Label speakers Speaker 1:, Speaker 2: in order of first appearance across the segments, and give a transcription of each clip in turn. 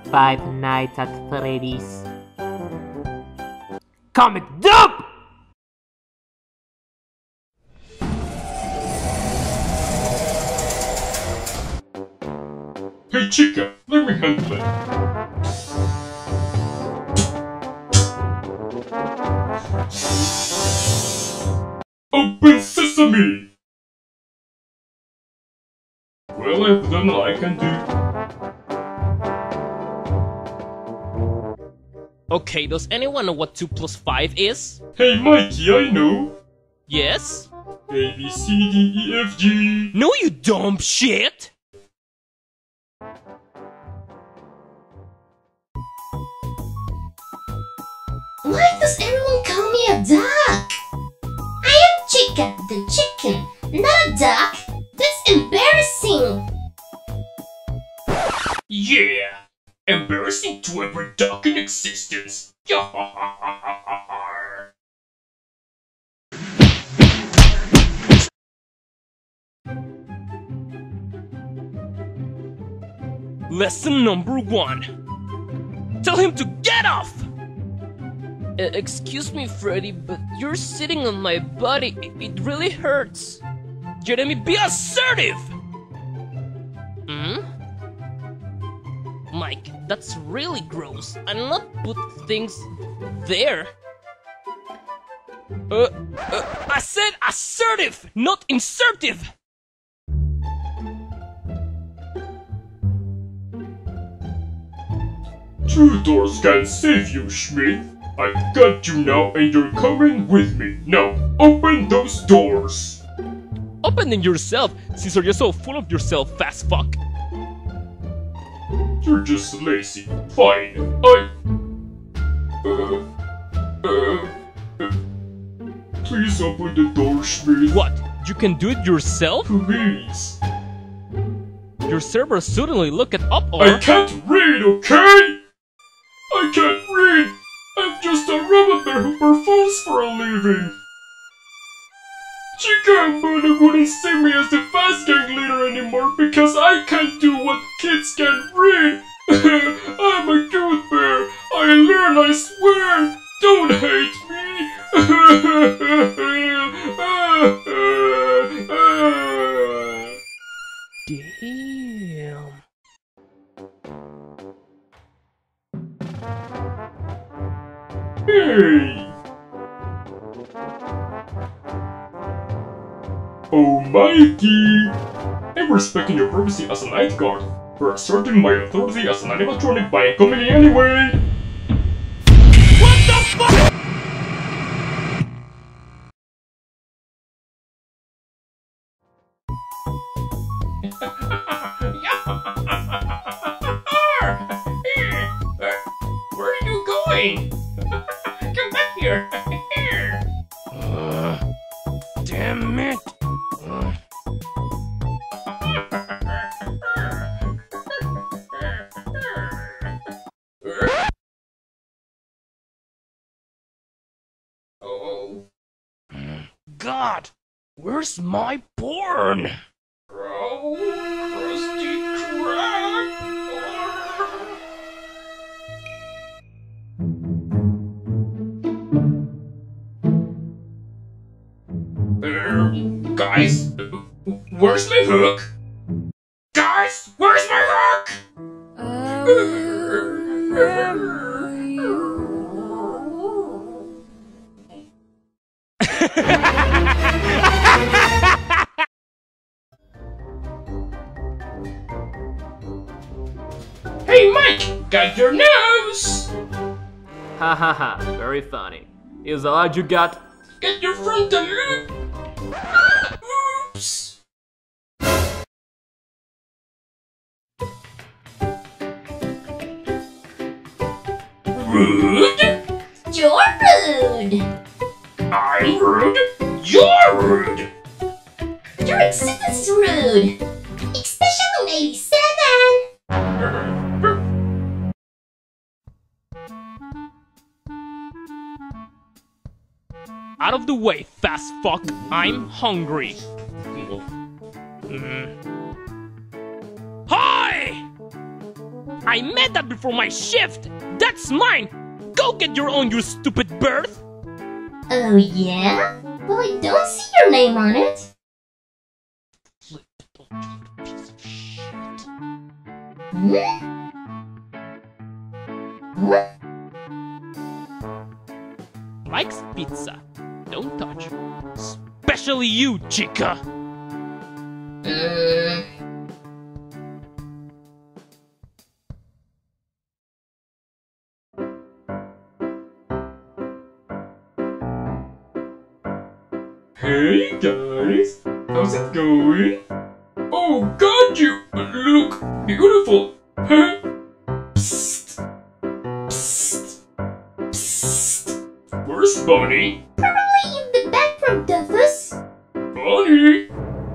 Speaker 1: Five Nights at Freddy's. Comic Dump!
Speaker 2: Hey chica, let me handle it. Open sesame! Well, I've done all I can do.
Speaker 3: Okay, does anyone know what 2 plus 5 is?
Speaker 2: Hey Mikey, I know.
Speaker 3: Yes?
Speaker 2: A, B, C, D, E, F, G.
Speaker 3: No, you dumb shit!
Speaker 4: Why does everyone call me a duck? I am Chica the chicken, not a duck. That's embarrassing.
Speaker 2: Yeah! Embarrassing to every duck in existence.
Speaker 3: Lesson number 1. Tell him to get off! Excuse me, Freddy, but you're sitting on my body. It really hurts. Jeremy, be assertive! Mike, that's really gross. I'll not put things there. I said assertive, not insertive!
Speaker 2: Two doors can save you, Schmidt. I got you now and you're coming with me. Now, open those doors.
Speaker 3: Open them yourself, since you're so full of yourself, fast fuck.
Speaker 2: You're just lazy. Fine. Please open the door, Schmidt.
Speaker 3: What? You can do it yourself?
Speaker 2: Please.
Speaker 3: Your server suddenly looked up or...
Speaker 2: I can't read, okay? I can't read. I'm just a robot bear who performs for a living. Chica and Buddha wouldn't see me as the fast gang leader anymore because I can't do what kids can't read. I'm a good bear. I learn, I swear. Don't hate me.
Speaker 3: Damn.
Speaker 2: Hey! Oh, Mikey! I'm respecting your privacy as a night guard. You're asserting my authority as an animatronic by coming in anyway! What the fuck?! Where are you going? Come back here!
Speaker 3: Damn it!
Speaker 2: Oh.
Speaker 3: God! Where's my porn?
Speaker 2: Oh, crusty crack! Guys, where's my hook? Guys, where's my hook? Hey Mike, got your nose!
Speaker 1: Ha ha ha, very funny. Is all you got?
Speaker 2: Get your frontal loop! Oops! Rude?
Speaker 4: You're rude.
Speaker 2: I'm rude? You're rude!
Speaker 4: Your existence is rude. Especially on 87.
Speaker 3: Out of the way, fast fuck. I'm hungry. Hi! I made that before my shift! That's mine! Go get your own, you stupid bird!
Speaker 4: Oh yeah? Well, I don't see your name on it. Hmm? Huh?
Speaker 3: Likes pizza. Don't touch. Especially you, chica!
Speaker 2: Hey guys, how's it going? Oh god, you look beautiful! Huh? Psst. Psst. Psst. Where's Bonnie?
Speaker 4: Probably in the bathroom, Duffus.
Speaker 2: Bonnie!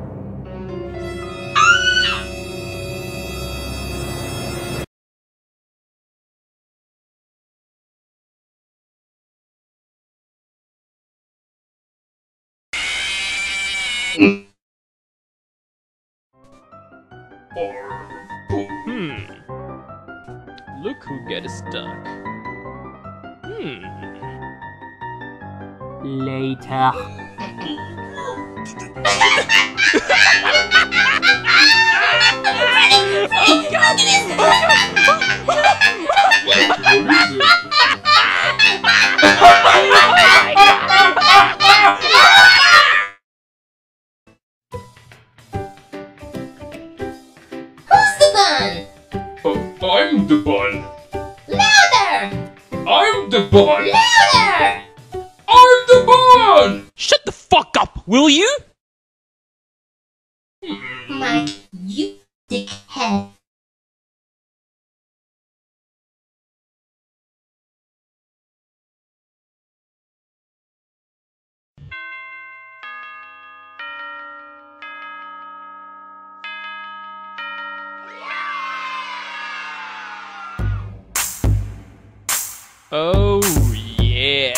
Speaker 3: Look who gets stuck.
Speaker 1: Later.
Speaker 4: Who's the bun?
Speaker 2: I'm the bun.
Speaker 4: Louder!
Speaker 2: I'm the bun.
Speaker 4: Louder!
Speaker 2: I'm the bun!
Speaker 3: Shut the fuck up, will you?
Speaker 4: Mike, you dickhead.
Speaker 3: Oh yeah.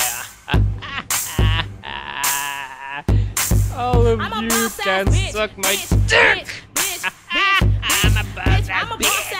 Speaker 3: All of you can suck my dick. I'm a boss ass bitch.